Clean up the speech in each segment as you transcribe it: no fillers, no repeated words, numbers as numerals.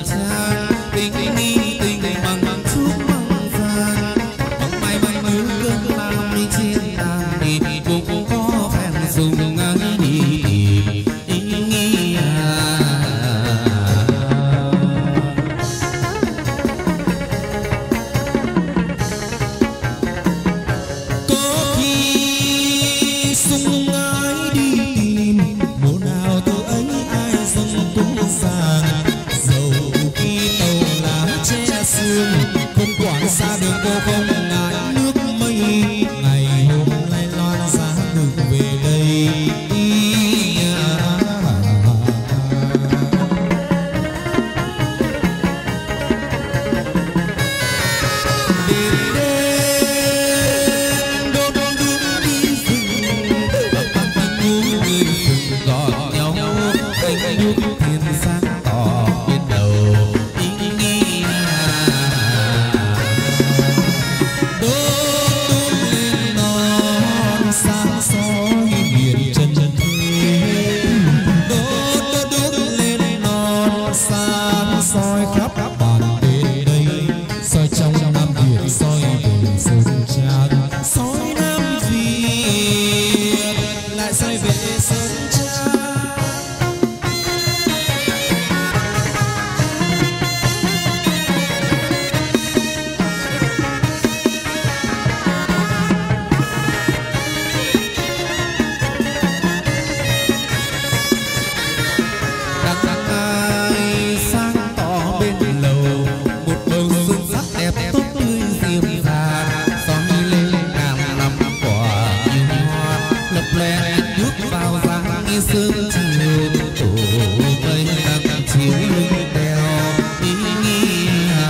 trang tình nghi tình bằng chút mong gian bóng mai mai mưa cơn bao đi trên đàn thì cũng có phen dùng ngang đi xa đường cô không ngại nước mây ngày hôm nay loan giá đường về đây đêm đêm đốt đi rừng băng băng người rừng gọt nhau anh nước thiên sáng tỏ bên đầu soi khắp bản bên đây soi trong Nam Việt soi về Sơn Trang soi Nam Việt lại soi về Sơn Trang sương chiều tổ mây đang chiếu lưng đèo ý nghĩa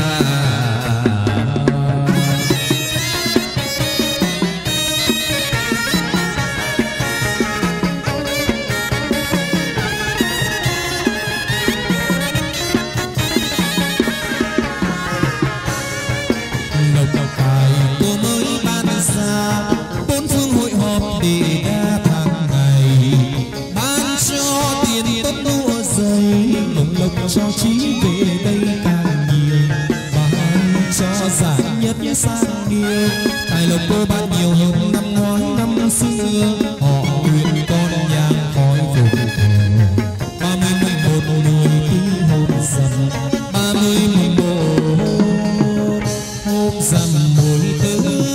lộc tài cô mới ban ra bốn phương hội họp để đa tháng ngày cho tiền tốt đua dây mộng lộc cho trí về đây càng nhiều bán cho giải nhất sang điều tài lộc cô ban nhiều hơn năm ngoái năm xưa họ nguyện con nhang khói vùng thờ 30 mùng 1 người tí hôm dần 30 mùng 1 hôm dần mùi tư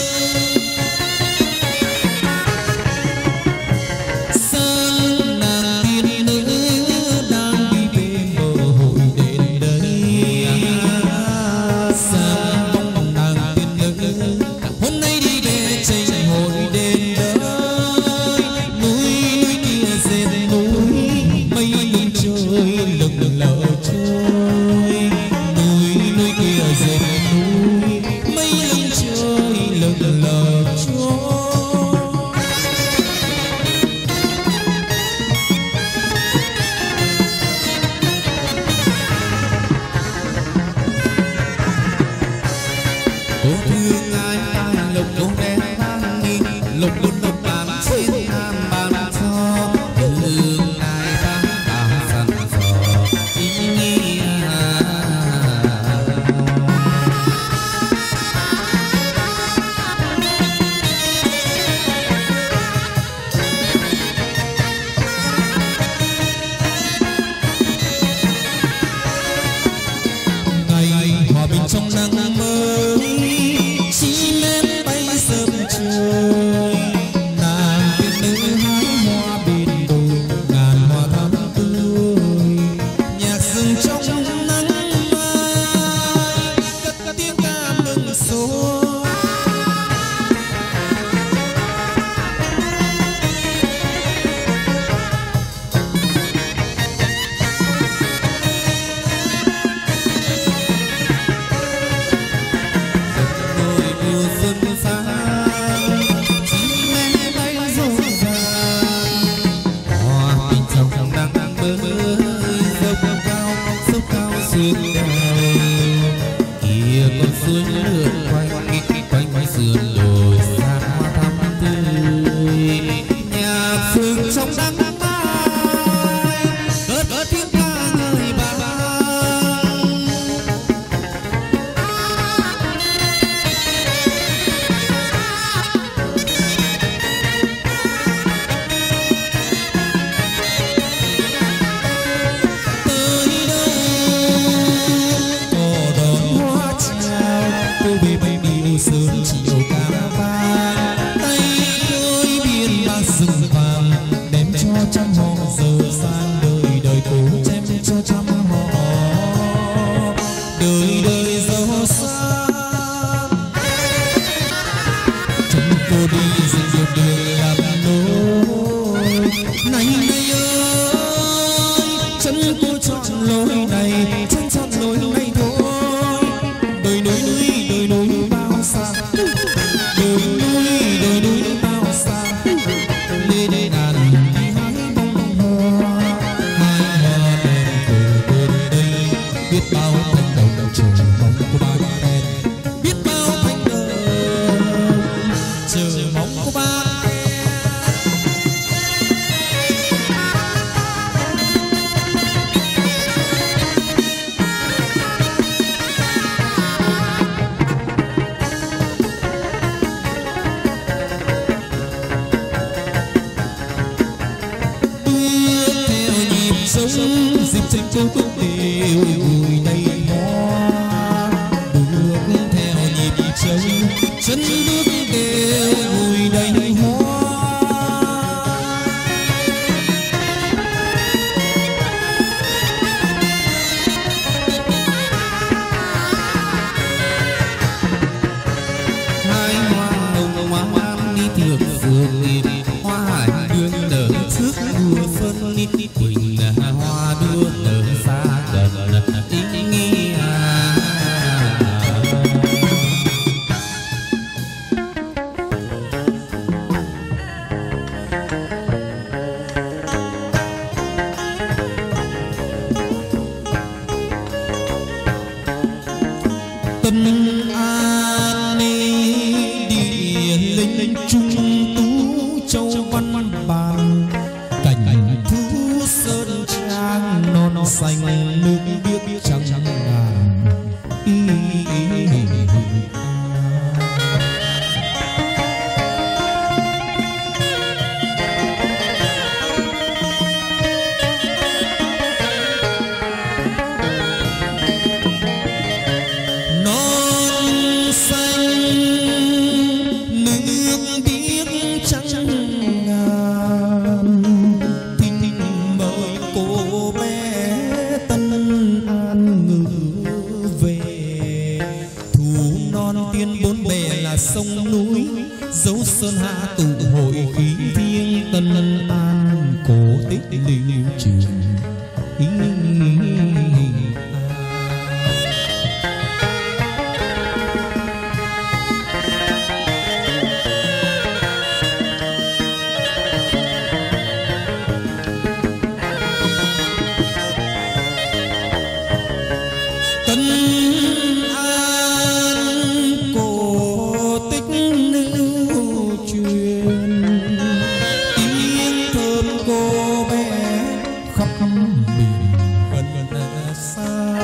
trong nắng mới chỉ lên bay sớm trời nàng tiên nữ hái hoa bên đồi ngàn hoa thắm tươi nhạc rừng trong nắng mai cất tiếng ca mừng số trong nắng mai cất tiếng ca người bà đời đời gió xa chân cô đi dừng đường làm nối này này ơi chân cô chọn lối này chân chọn lối này thôi đời núi bao xa đời núi bao xa lê đê đàn đi hái bông hoa hai hoa đèn từ bên đây biết bao thanh đồng chờ mong của ba đèn biết bao thanh đồng chờ mong của ba dịp trên cô cũng đều ngồi đây hoa bước theo nhịp trống chân bước đều ngồi đây hoa hai hoa hồng hoa am đi thược phường hoa hải đường nở trước đua phân quỳnh hoa đua nở xa gần ý nghĩa Tân An địa linh trung tú châu văn bàn cảnh thú sơn trang non xanh nước biếc trắng ngàn non xanh nước biếc trắng ngàn thinh mời cô bé Tân An ngự về thủ non tiên bốn bề là sông núi dấu sơn hạ tụ hội khí thiêng Tân An cổ tích lưu truyền Tân An cổ tích lưu truyền tiếng thơm cô bé khắp miền gần xa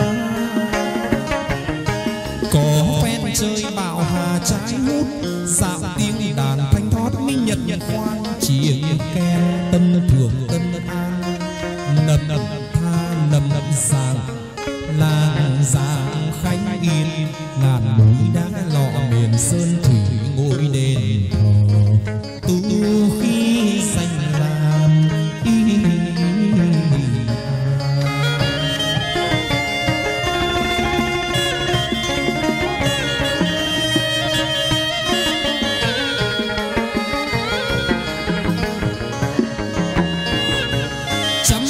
có phen chơi bạo hà trái hút dạo tiếng đàn thanh thoát minh nhật khoan chiêng kèn tân thường Tân An nầm nầm tha nầm nầm sàng làng giang khánh yên ngàn núi đá lọ miền sơn thủy ngôi đền thờ tu khi xanh lam trăm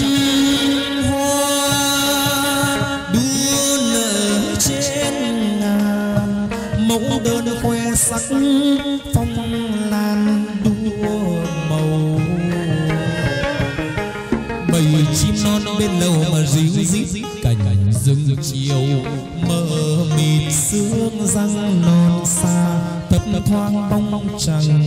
mẫu đơn khoe sắc phong lan đua màu bầy chim non bên lầu mà ríu rít cảnh rừng chiều mờ mịt sương răng non xa thấp thoáng bóng trăng